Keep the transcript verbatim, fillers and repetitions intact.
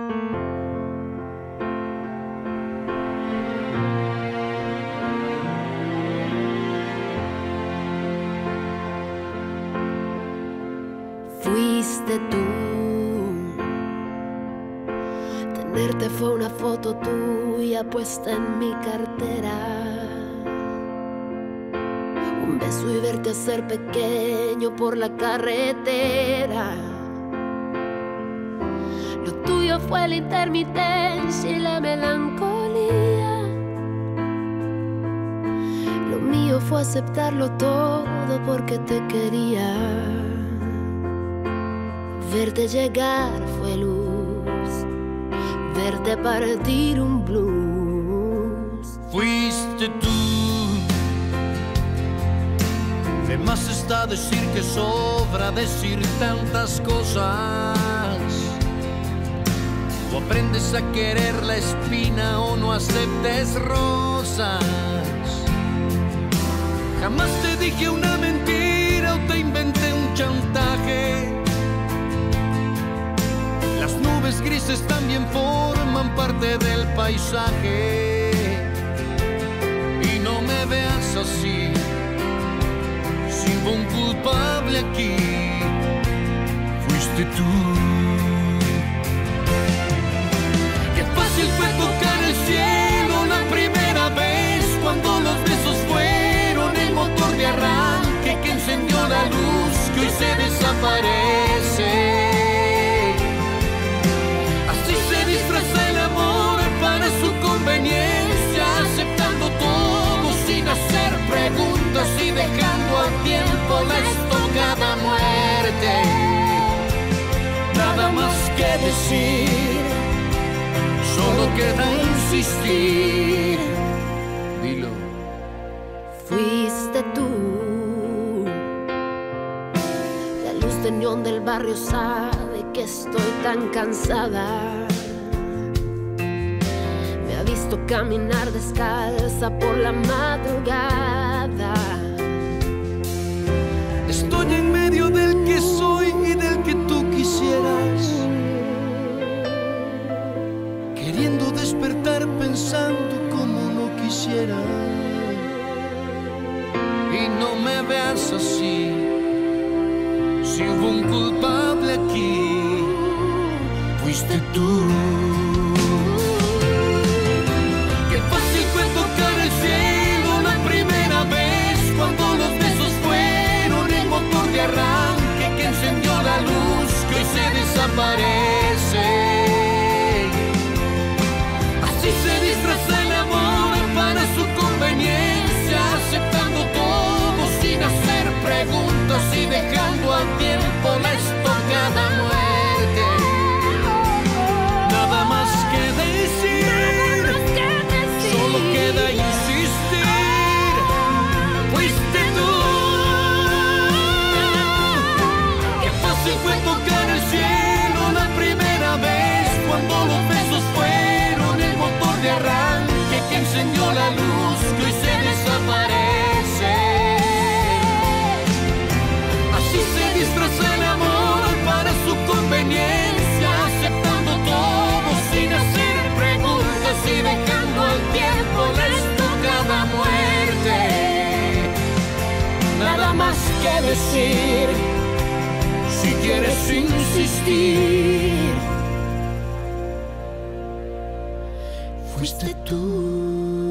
Fuiste tú. Tenerte fue una foto tuya puesta en mi cartera. Un beso y verte hacer pequeño por la carretera. Lo tuyo fue la intermitencia y la melancolía. Lo mío fue aceptarlo todo porque te quería. Verte llegar fue luz, verte partir un blues. Fuiste tú. De más está decir que sobra decir tantas cosas. O aprendes a querer la espina o no aceptes rosas. Jamás te dije una mentira o te inventé un chantaje. Las nubes grises también forman parte del paisaje. Y no me veas así, si hubo un culpable aquí, fuiste tú. Qué fácil fue tocar el cielo la primera vez, cuando los besos fueron el motor de arranque que encendió la luz que hoy se desaparece. Disfraza el amor para su conveniencia, aceptando todo sin hacer preguntas y dejando al tiempo la estocada muerte. Nada más que decir, solo queda insistir. Dilo. Fuiste tú. La luz de neón del barrio sabe que estoy tan cansada. Visto caminar descalza por la madrugada. Estoy en medio del que soy y del que tú quisieras, queriendo despertar pensando como no quisiera. Y no me veas así, si hubo un culpable aquí, fuiste tú. Tocar el cielo la primera vez, cuando los besos fueron el motor de arranque que encendió la luz que hoy se desaparece. Así se disfraza el amor para su conveniencia, aceptando todo sin hacer preguntas y dejando al tiempo la estocada muerte. Nada más que decir, solo queda insistir, fuiste tú. Qué fácil fue tocar el cielo la primera vez, cuando los besos fueron el motor de arranque que encendió la luz que hoy se desaparece. Así se disfraza el amor para su conveniencia, aceptando todo sin hacer preguntas y dejando al tiempo la estocada muerte. Nada más que decir, si quieres insistir, fuiste tú.